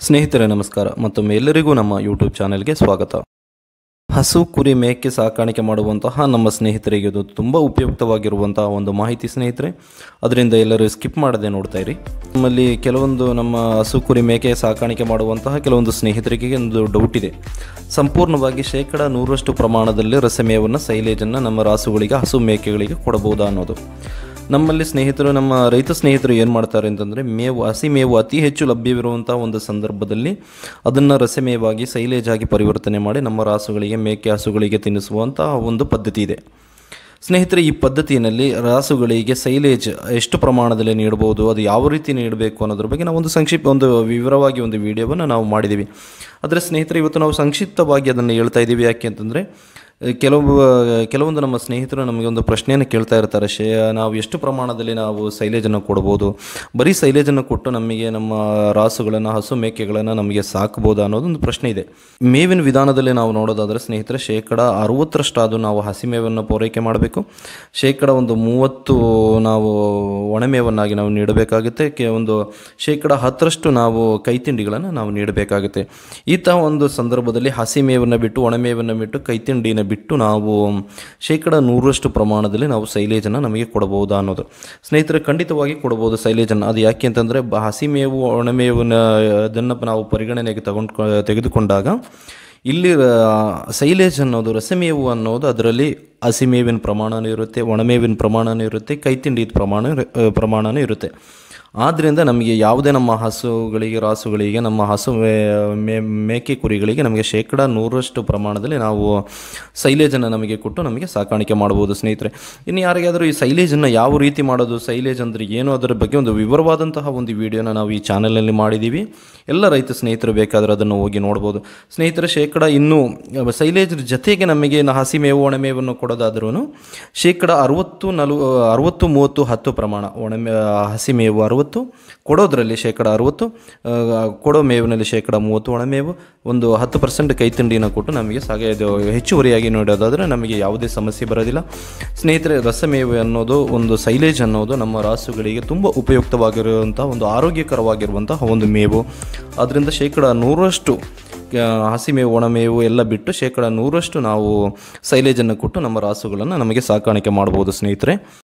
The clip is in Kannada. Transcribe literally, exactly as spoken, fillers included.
ಸ್ನೇಹಿತರೆ ನಮಸ್ಕಾರ. ಮತ್ತೊಮ್ಮೆ ಎಲ್ಲರಿಗೂ ನಮ್ಮ ಯೂಟ್ಯೂಬ್ ಚಾನೆಲ್ಗೆ ಸ್ವಾಗತ. ಹಸು ಕುರಿ ಮೇಕೆ ಸಾಕಾಣಿಕೆ ಮಾಡುವಂತಹ ನಮ್ಮ ಸ್ನೇಹಿತರಿಗೆ ಇದು ತುಂಬ ಉಪಯುಕ್ತವಾಗಿರುವಂತಹ ಒಂದು ಮಾಹಿತಿ ಸ್ನೇಹಿತರೆ. ಅದರಿಂದ ಎಲ್ಲರೂ ಸ್ಕಿಪ್ ಮಾಡದೆ ನೋಡ್ತಾ ಇರಿ. ನಮ್ಮಲ್ಲಿ ಕೆಲವೊಂದು ನಮ್ಮ ಹಸು ಕುರಿ ಮೇಕೆ ಸಾಕಾಣಿಕೆ ಮಾಡುವಂತಹ ಕೆಲವೊಂದು ಸ್ನೇಹಿತರಿಗೆ ಒಂದು ಡೌಟ್ ಇದೆ. ಸಂಪೂರ್ಣವಾಗಿ ಶೇಕಡ ನೂರರಷ್ಟು ಪ್ರಮಾಣದಲ್ಲಿ ರಸಮೇವನ್ನು ಸೈಲೇಜನ್ನು ನಮ್ಮ ರಾಸುಗಳಿಗೆ ಹಸು ಮೇಕೆಗಳಿಗೆ ಕೊಡಬಹುದಾ ಅನ್ನೋದು. ನಮ್ಮಲ್ಲಿ ಸ್ನೇಹಿತರು ನಮ್ಮ ರೈತ ಸ್ನೇಹಿತರು ಏನು ಮಾಡ್ತಾರೆ ಅಂತಂದರೆ, ಮೇವು ಹಸಿ ಮೇವು ಅತಿ ಹೆಚ್ಚು ಲಭ್ಯವಿರುವಂಥ ಒಂದು ಸಂದರ್ಭದಲ್ಲಿ ಅದನ್ನು ರಸಮೇವಾಗಿ ಸೈಲೇಜ್ ಆಗಿ ಪರಿವರ್ತನೆ ಮಾಡಿ ನಮ್ಮ ರಾಸುಗಳಿಗೆ ಮೇಕೆ ಹಸುಗಳಿಗೆ ತಿನ್ನಿಸುವಂಥ ಒಂದು ಪದ್ಧತಿ ಇದೆ ಸ್ನೇಹಿತರೆ. ಈ ಪದ್ಧತಿಯಲ್ಲಿ ರಾಸುಗಳಿಗೆ ಸೈಲೇಜ್ ಎಷ್ಟು ಪ್ರಮಾಣದಲ್ಲಿ ನೀಡಬಹುದು, ಅದು ಯಾವ ರೀತಿ ನೀಡಬೇಕು ಅನ್ನೋದ್ರ ಬಗ್ಗೆ ನಾವು ಒಂದು ಸಂಕ್ಷಿಪ್ತ ಒಂದು ವಿವರವಾಗಿ ಒಂದು ವಿಡಿಯೋವನ್ನು ನಾವು ಮಾಡಿದ್ದೀವಿ. ಆದರೆ ಸ್ನೇಹಿತರೆ, ಇವತ್ತು ನಾವು ಸಂಕ್ಷಿಪ್ತವಾಗಿ ಅದನ್ನು ಹೇಳ್ತಾ ಇದ್ದೀವಿ. ಯಾಕೆ ಅಂತಂದರೆ, ಕೆಲವು ಕೆಲವೊಂದು ನಮ್ಮ ಸ್ನೇಹಿತರು ನಮಗೆ ಒಂದು ಪ್ರಶ್ನೆಯನ್ನು ಕೇಳ್ತಾ ಇರ್ತಾರೆ. ಶೇ ನಾವು ಎಷ್ಟು ಪ್ರಮಾಣದಲ್ಲಿ ನಾವು ಸೈಲೇಜನ್ನು ಕೊಡ್ಬೋದು, ಬರೀ ಸೈಲೇಜನ್ನು ಕೊಟ್ಟು ನಮಗೆ ನಮ್ಮ ರಾಸುಗಳನ್ನು ಹಸು ಮೇಕೆಗಳನ್ನು ನಮಗೆ ಸಾಕ್ಬೋದಾ ಅನ್ನೋದೊಂದು ಪ್ರಶ್ನೆ ಇದೆ. ಮೇವಿನ ವಿಧಾನದಲ್ಲಿ ನಾವು ನೋಡೋದಾದರೆ ಸ್ನೇಹಿತರೆ, ಶೇಕಡ ಅರುವತ್ತರಷ್ಟಾದರೂ ನಾವು ಹಸಿ ಮೇವನ್ನು ಪೂರೈಕೆ ಮಾಡಬೇಕು. ಶೇಕಡ ಒಂದು ಮೂವತ್ತು ನಾವು ಒಣಮೇವನ್ನಾಗಿ ನಾವು ನೀಡಬೇಕಾಗುತ್ತೆ. ಕೆ ಒಂದು ಶೇಕಡ ಹತ್ತರಷ್ಟು ನಾವು ಕೈತಿಂಡಿಗಳನ್ನು ನಾವು ನೀಡಬೇಕಾಗುತ್ತೆ. ಈತ ಒಂದು ಸಂದರ್ಭದಲ್ಲಿ ಹಸಿ ಮೇವನ್ನು ಬಿಟ್ಟು ಒಣಮೇವನ್ನು ಬಿಟ್ಟು ಕೈತಿಂಡಿನ ಬಿಟ್ಟು ನಾವು ಶೇಕಡ ನೂರರಷ್ಟು ಪ್ರಮಾಣದಲ್ಲಿ ನಾವು ಸೈಲೇಜನ್ನು ನಮಗೆ ಕೊಡಬಹುದಾ ಅನ್ನೋದು. ಸ್ನೇಹಿತರೆ, ಖಂಡಿತವಾಗಿ ಕೊಡಬಹುದು ಸೈಲೇಜನ್ನು. ಅದು ಯಾಕೆ ಅಂತಂದರೆ, ಹಸಿ ಮೇವು ಒಣಮೇವನ್ನ ಅದನ್ನು ನಾವು ಪರಿಗಣನೆಗೆ ತಗೊಂಡು ತೆಗೆದುಕೊಂಡಾಗ ಇಲ್ಲಿ ಸೈಲೇಜ್ ಅನ್ನೋದು ರಸಮೇವು ಅನ್ನೋದು ಅದರಲ್ಲಿ ಹಸಿಮೇವಿನ ಪ್ರಮಾಣವೂ ಇರುತ್ತೆ, ಒಣಮೇವಿನ ಪ್ರಮಾಣವೂ ಇರುತ್ತೆ, ಕೈತಿಂಡಿ ಪ್ರಮಾಣ ಪ್ರಮಾಣವೂ ಇರುತ್ತೆ. ಆದ್ದರಿಂದ ನಮಗೆ ಯಾವುದೇ ನಮ್ಮ ಹಸುಗಳಿಗೆ ರಾಸುಗಳಿಗೆ ನಮ್ಮ ಹಸು ಮೇ ಮೇಕೆ ಕುರಿಗಳಿಗೆ ನಮಗೆ ಶೇಕಡ ನೂರರಷ್ಟು ಪ್ರಮಾಣದಲ್ಲಿ ನಾವು ಸೈಲೇಜನ್ನು ನಮಗೆ ಕೊಟ್ಟು ನಮಗೆ ಸಾಕಾಣಿಕೆ ಮಾಡ್ಬೋದು ಸ್ನೇಹಿತರೆ. ಇನ್ನು ಯಾರಿಗಾದರೂ ಈ ಸೈಲೇಜನ್ನು ಯಾವ ರೀತಿ ಮಾಡೋದು, ಸೈಲೇಜ್ ಅಂದರೆ ಏನು, ಅದರ ಬಗ್ಗೆ ಒಂದು ವಿವರವಾದಂತಹ ಒಂದು ವಿಡಿಯೋನ ನಾವು ಈ ಚಾನಲಲ್ಲಿ ಮಾಡಿದ್ದೀವಿ. ಎಲ್ಲ ರೈತ ಸ್ನೇಹಿತರು ಬೇಕಾದರೆ ಅದನ್ನು ಹೋಗಿ ನೋಡ್ಬೋದು ಸ್ನೇಹಿತರೆ. ಶೇಕಡ ಇನ್ನೂ ಸೈಲೇಜ್ ಜೊತೆಗೆ ನಮಗೆ ಹಸಿ ಮೇವು ಒಣಮೇವನ್ನು ಕೊಡೋದಾದ್ರೂ ಶೇಕಡ ಅರುವತ್ತು ನಲು ಅರುವತ್ತು ಮೂವತ್ತು ಹತ್ತು ಪ್ರಮಾಣ ಒಣಮೇ ಹಸಿ ಮೇವು ಅರುವತ್ತು ಕೊಡೋದ್ರಲ್ಲಿ ಶೇಕಡ ಅರುವತ್ತು, ಕೊಡೋ ಮೇವಿನಲ್ಲಿ ಶೇಕಡ ಮೂವತ್ತು ಒಣಮೇವು, ಒಂದು ಹತ್ತು ಪರ್ಸೆಂಟ್ ಕೈತಿಂಡಿನ ಕೊಟ್ಟು ನಮಗೆ ಸಾಗೆ ಇದು ಹೆಚ್ಚುವರಿಯಾಗಿ ನೋಡೋದಾದರೆ ನಮಗೆ ಯಾವುದೇ ಸಮಸ್ಯೆ ಬರೋದಿಲ್ಲ ಸ್ನೇಹಿತರೆ. ರಸಮೇವು ಅನ್ನೋದು ಒಂದು ಸೈಲೇಜ್ ಅನ್ನೋದು ನಮ್ಮ ರಾಸುಗಳಿಗೆ ತುಂಬ ಉಪಯುಕ್ತವಾಗಿರುವಂಥ ಒಂದು ಆರೋಗ್ಯಕರವಾಗಿರುವಂತಹ ಒಂದು ಮೇವು. ಅದರಿಂದ ಶೇಕಡ ನೂರರಷ್ಟು ಹಸಿಮೇವು ಒಣಮೇವು ಎಲ್ಲ ಬಿಟ್ಟು ಶೇಕಡ ನೂರರಷ್ಟು ನಾವು ಸೈಲೇಜನ್ನು ಕೊಟ್ಟು ನಮ್ಮ ರಾಸುಗಳನ್ನು ನಮಗೆ ಸಾಕಾಣಿಕೆ ಮಾಡ್ಬೋದು ಸ್ನೇಹಿತರೆ.